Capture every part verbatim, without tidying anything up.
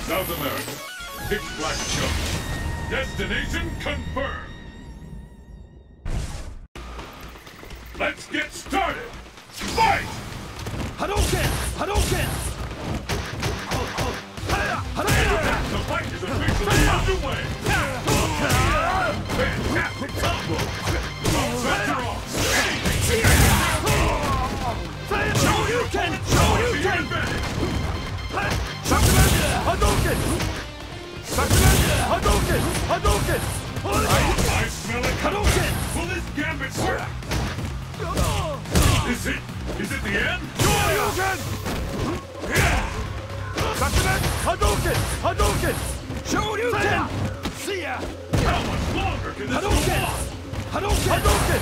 South America. Pitch black jump. Destination confirmed. Let's get started. Fight! Hadouken! Hadouken! The fight is officially underway. Fantastic combo. All bets are off. Shoryuken! Shoryuken! Shakuman! Hadouken! Shakuman! Hadouken! Hadouken! I smell it. Hadouken! Will this gambit work? Is it? Is it the end? Shoryuken! Shakuman! Hadouken! Hadouken! Shoryuken! See ya! How much longer can this Hadouken! go on? Hadouken! Hadouken!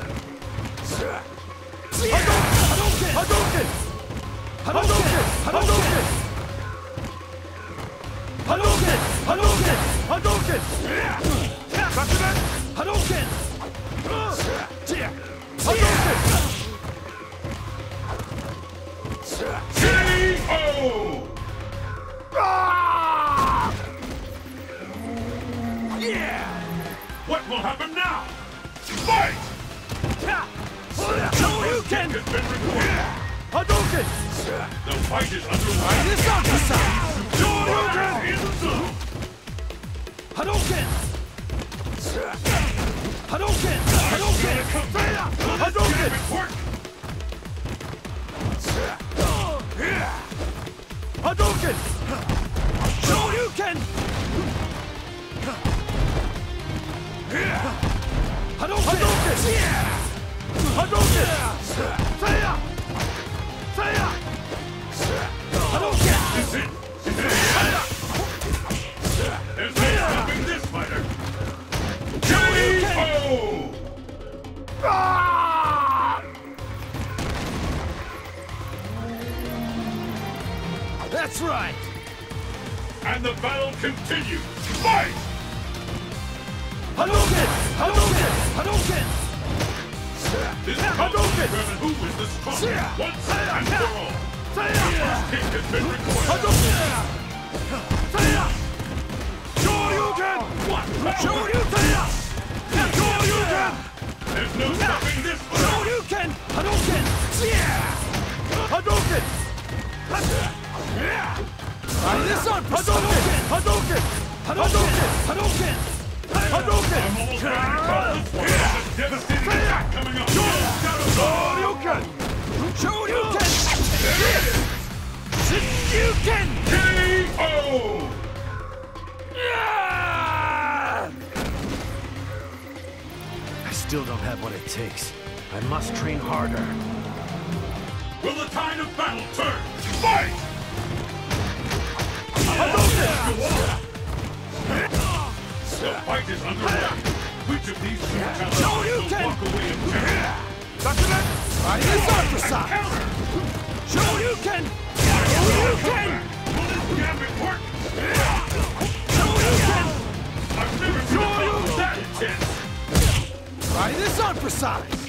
Hadouken! Hadouken! Hadouken! Hadouken! Hadouken! Hadouken! Hadouken! Shakuman! Hadouken! Hadouken! K O! Yeah! What will happen now? Fight! Shoryuken! Has been recorded. Hadouken! The fight is underway. This on the side! Shoryuken in the zone. Hadouken! Hadouken! Hadouken! Hadouken! Work. Hadouken! Shoryuken! Hadouken! Hadouken! Seiya! Seiya! Hadouken! Is it? Is it the end? There's no stopping this fighter. K O! That's right! And the battle continues. Fight! Hadouken! Hadouken! Hadouken! This Hadouken! will determine who is the strongest once and for all. Seiya! Kick has been recorded. Hadouken! Seiya! Shoryuken! What? Shoryuken! Shoryuken! There's no stopping this fight. Shoryuken! Hadouken! Hadouken! Try this on! Hadouken! Hadouken! Hadouken! Hadouken! Hadouken! I'm almost ready to call this one. There's a devastating attack coming up. Shoryuken! Shoryuken! Shoryuken! K O! I still don't have what it takes. I must train harder. Will the tide of battle turn? Fight! Hadouken! The fight is underway. Which of these two challengers will Shoryuken! walk away in victory? Shakuman! Try this on the side! Counter! Shoryuken! Shoryuken! Will this gambit work? Shoryuken! I've never seen a combo that intense. Try this on for size!